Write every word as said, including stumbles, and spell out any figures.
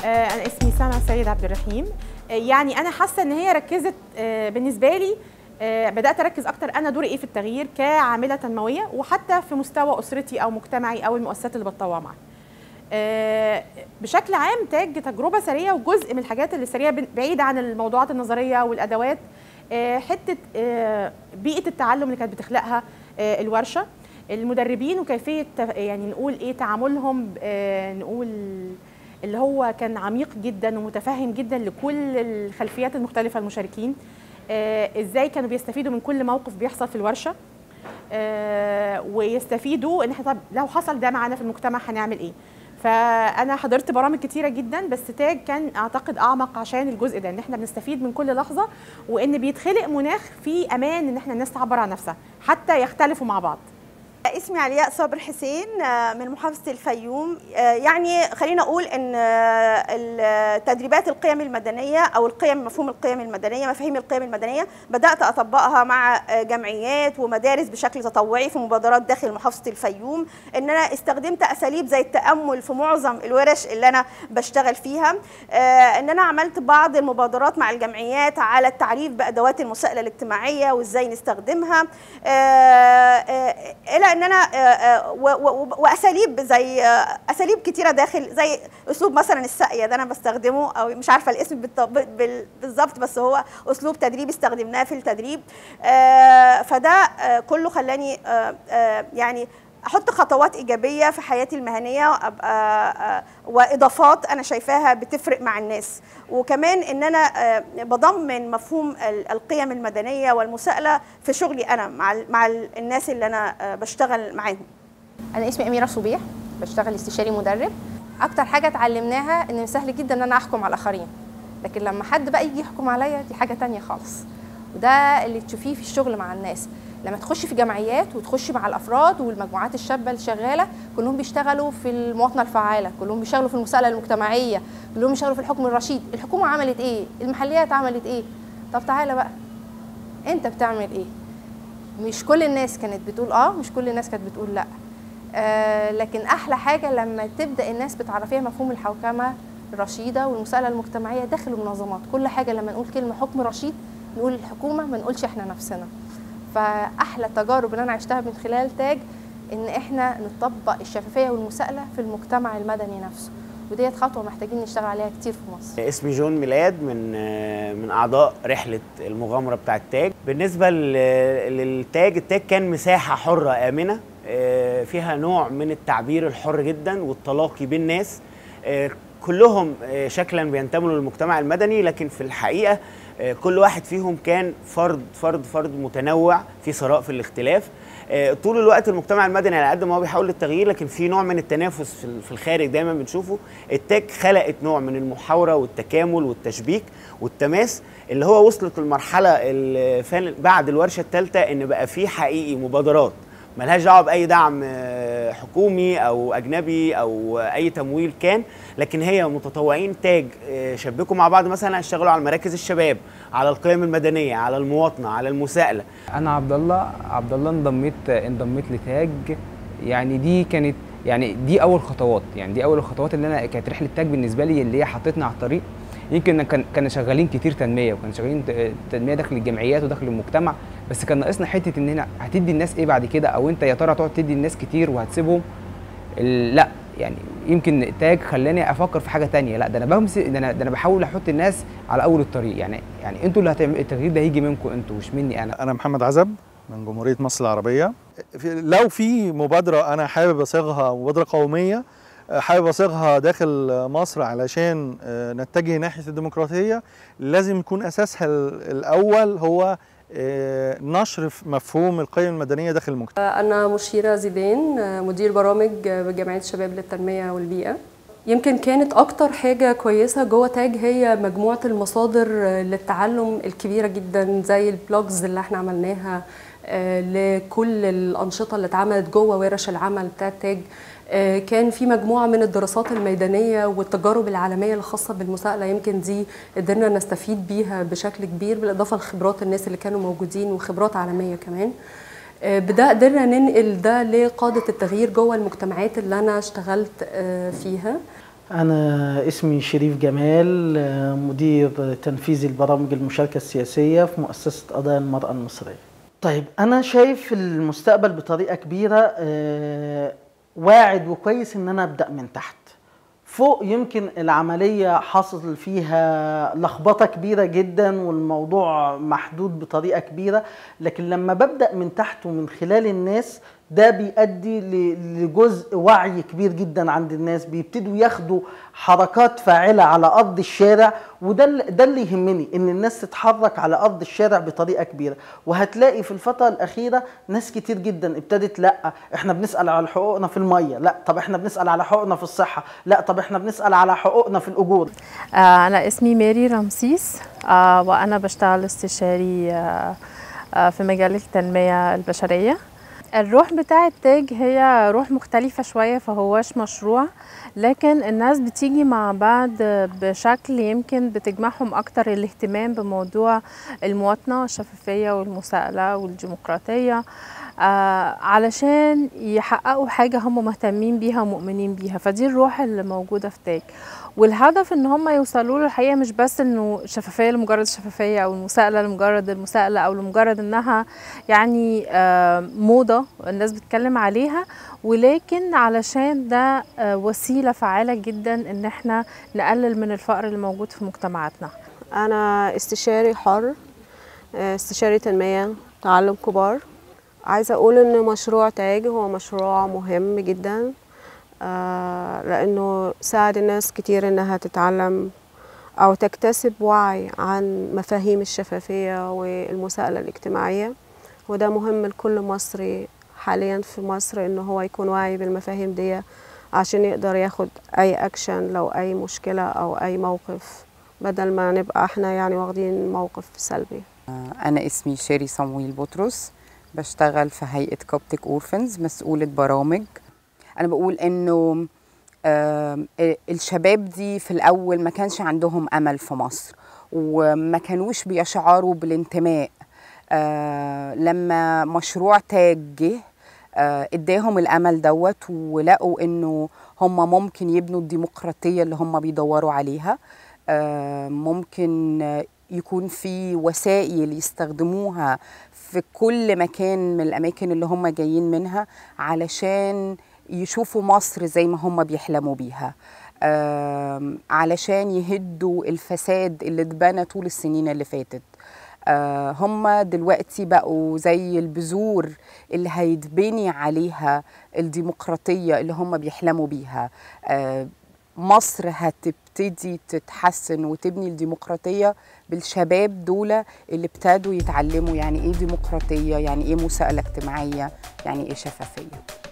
أنا اسمي سما سيد عبد الرحيم. يعني أنا حاسة إن هي ركزت بالنسبة لي، بدأت أركز أكتر أنا دوري إيه في التغيير كعاملة تنموية، وحتى في مستوى أسرتي أو مجتمعي أو المؤسسات اللي بتطوع معاها. بشكل عام تاج تجربة سرية، وجزء من الحاجات اللي سرية بعيدة عن الموضوعات النظرية والأدوات، حتة بيئة التعلم اللي كانت بتخلقها الورشة، المدربين وكيفية يعني نقول إيه تعاملهم، نقول اللي هو كان عميق جدا ومتفهم جدا لكل الخلفيات المختلفة المشاركين، ازاي كانوا بيستفيدوا من كل موقف بيحصل في الورشة، ويستفيدوا ان احنا طب لو حصل ده معانا في المجتمع هنعمل ايه. فانا حضرت برامج كتيره جدا، بس تاج كان اعتقد اعمق عشان الجزء ده، ان احنا بنستفيد من كل لحظه، وان بيتخلق مناخ فيه امان ان احنا الناس تعبر عن نفسها حتى يختلفوا مع بعض. اسمي علياء صابر حسين من محافظة الفيوم. يعني خلينا أقول أن التدريبات القيم المدنية أو القيم، مفهوم القيم المدنية، مفاهيم القيم المدنية بدأت أطبقها مع جمعيات ومدارس بشكل تطوعي في مبادرات داخل محافظة الفيوم. أن أنا استخدمت أساليب زي التأمل في معظم الورش اللي أنا بشتغل فيها. أن أنا عملت بعض المبادرات مع الجمعيات على التعريف بأدوات المساءلة الاجتماعية وإزاي نستخدمها، إلى ان انا واساليب زي اساليب كتيره داخل، زي اسلوب مثلا السقيه ده انا بستخدمه، او مش عارفه الاسم بالظبط، بس هو اسلوب تدريب استخدمناه في التدريب. فده كله خلاني يعني احط خطوات ايجابيه في حياتي المهنيه، وابقى واضافات انا شايفاها بتفرق مع الناس. وكمان ان انا بضمن مفهوم القيم المدنيه والمساءله في شغلي انا مع مع الناس اللي انا بشتغل معاهم. انا اسمي اميره صبيح، بشتغل استشاري مدرب. اكتر حاجه اتعلمناها ان سهل جدا ان انا احكم على الاخرين، لكن لما حد بقى يجي يحكم عليا دي حاجه تانية خالص. وده اللي تشوفيه في الشغل مع الناس، لما تخشي في جمعيات وتخشي مع الافراد والمجموعات الشابه اللي شغاله، كلهم بيشتغلوا في المواطنه الفعاله، كلهم بيشتغلوا في المساءله المجتمعيه، كلهم بيشتغلوا في الحكم الرشيد. الحكومه عملت ايه؟ المحليات عملت ايه؟ طب تعالى بقى انت بتعمل ايه؟ مش كل الناس كانت بتقول اه، مش كل الناس كانت بتقول لا. آه لكن احلى حاجه لما تبدا الناس بتعرفيها مفهوم الحوكمه الرشيده والمساءله المجتمعيه داخل المنظمات. كل حاجه لما نقول كلمه حكم رشيد نقول الحكومه، ما نقولش احنا نفسنا. فاحلى التجارب اللي انا عشتها من خلال تاج ان احنا نطبق الشفافيه والمساءله في المجتمع المدني نفسه، وديت خطوه محتاجين نشتغل عليها كتير في مصر. اسمي جون ميلاد، من من اعضاء رحله المغامره بتاعه تاج. بالنسبه للتاج، التاج كان مساحه حره امنه فيها نوع من التعبير الحر جدا والتلاقي بين ناس كلهم شكلا بينتموا للمجتمع المدني، لكن في الحقيقه كل واحد فيهم كان فرد فرد فرد متنوع في ثراء في الاختلاف. طول الوقت المجتمع المدني على قد ما هو بيحاول للتغيير، لكن في نوع من التنافس في الخارج دايما بنشوفه. التاج خلقت نوع من المحاوره والتكامل والتشبيك والتماس، اللي هو وصلت للمرحله بعد الورشه الثالثه ان بقى في حقيقي مبادرات ملهاش دعوه باي دعم حكومي او اجنبي او اي تمويل كان، لكن هي متطوعين تاج شبكوا مع بعض، مثلا اشتغلوا على مراكز الشباب، على القيم المدنيه، على المواطنه، على المساءله. انا عبد الله عبد الله انضميت انضميت لتاج. يعني دي كانت يعني دي اول خطوات، يعني دي اول الخطوات اللي انا كانت رحله تاج بالنسبه لي، اللي هي حطتنا على الطريق. يمكن كان كنا شغالين كتير تنميه، وكنا شغالين تنميه داخل الجمعيات وداخل المجتمع، بس كان ناقصنا حته ان هنا هتدي الناس ايه بعد كده، او انت يا ترى تقعد تدي الناس كتير وهتسيبهم؟ لا، يعني يمكن تاج خلاني افكر في حاجه ثانيه. لا، ده انا بمسك، ده انا ده انا بحاول احط الناس على اول الطريق. يعني يعني انتوا اللي هتعملوا التغيير، ده هيجي منكم انتوا مش مني انا. انا محمد عزب من جمهوريه مصر العربيه. لو في مبادره انا حابب اصيغها مبادره قوميه، حابب اصيغها داخل مصر علشان نتجه ناحيه الديمقراطيه، لازم يكون اساسها الاول هو نشر مفهوم القيم المدنيه داخل المجتمع. انا مشيره زيدان، مدير برامج بجمعيه الشباب للتنميه والبيئه. يمكن كانت اكتر حاجه كويسه جوه تاج هي مجموعه المصادر للتعلم الكبيره جدا، زي البلوجز اللي احنا عملناها لكل الانشطه اللي اتعملت جوه ورش العمل بتاعت تاج. كان في مجموعة من الدراسات الميدانية والتجارب العالمية الخاصة بالمساءلة، يمكن دي قدرنا نستفيد بيها بشكل كبير، بالإضافة لخبرات الناس اللي كانوا موجودين وخبرات عالمية كمان. بده قدرنا ننقل ده لقادة التغيير جوه المجتمعات اللي أنا اشتغلت فيها. أنا اسمي شريف جمال، مدير تنفيذي البرامج المشاركة السياسية في مؤسسة قضايا المرأة المصرية. طيب أنا شايف المستقبل بطريقة كبيرة، واعد وكويس إن أنا أبدأ من تحت. فوق يمكن العملية حصل فيها لخبطة كبيرة جدا والموضوع محدود بطريقة كبيرة، لكن لما ببدأ من تحت ومن خلال الناس ده بيؤدي لجزء وعي كبير جدا عند الناس، بيبتدوا ياخدوا حركات فاعلة على أرض الشارع، وده ده اللي يهمني، إن الناس تتحرك على أرض الشارع بطريقة كبيرة. وهتلاقي في الفترة الأخيرة ناس كتير جدا ابتدت لا إحنا بنسأل على حقوقنا في المية، لا طب إحنا بنسأل على حقوقنا في الصحة، لا طب إحنا بنسأل على حقوقنا في الأجور. آه أنا اسمي ماري رمسيس، آه وأنا بشتغل استشاري آه آه في مجال التنمية البشرية. الروح بتاعة تاج هي روح مختلفة شوية، فهواش مشروع، لكن الناس بتيجي مع بعض بشكل يمكن بتجمعهم أكتر الاهتمام بموضوع المواطنة والشفافية والمساءلة والديمقراطية، آه علشان يحققوا حاجة هم مهتمين بيها ومؤمنين بيها. فدي الروح اللي موجودة في تاج، والهدف ان هم يوصلوا له الحقيقه مش بس انه شفافيه لمجرد الشفافيه او المساءله لمجرد المساءله او لمجرد انها يعني موضه الناس بتتكلم عليها، ولكن علشان ده وسيله فعاله جدا ان احنا نقلل من الفقر اللي موجود في مجتمعاتنا. انا استشاري حر، استشاري تنميه تعلم كبار. عايزه اقول ان مشروع تاج هو مشروع مهم جدا، آه لأنه ساعد الناس كتير إنها تتعلم أو تكتسب وعي عن مفاهيم الشفافية والمساءلة الاجتماعية، وده مهم لكل مصري حاليا في مصر إنه هو يكون واعي بالمفاهيم دي عشان يقدر ياخد أي أكشن لو أي مشكلة أو أي موقف، بدل ما نبقى احنا يعني واخدين موقف سلبي. أنا اسمي شيري صمويل بطرس، بشتغل في هيئة كوبتك أورفنز، مسؤولة برامج. أنا بقول إنه الشباب دي في الأول ما كانش عندهم أمل في مصر، وما كانوش بيشعروا بالانتماء. لما مشروع تاج جه اداهم الأمل دوت، ولقوا إنه هم ممكن يبنوا الديمقراطية اللي هم بيدوروا عليها. ممكن يكون في وسائل يستخدموها في كل مكان من الأماكن اللي هم جايين منها علشان يشوفوا مصر زي ما هم بيحلموا بيها، علشان يهدوا الفساد اللي اتبنى طول السنين اللي فاتت. هم دلوقتي بقوا زي البذور اللي هيتبني عليها الديمقراطية اللي هم بيحلموا بيها. مصر هتبتدي تتحسن وتبني الديمقراطية بالشباب دول اللي ابتدوا يتعلموا يعني ايه ديمقراطية، يعني ايه مساءلة اجتماعية، يعني ايه شفافية.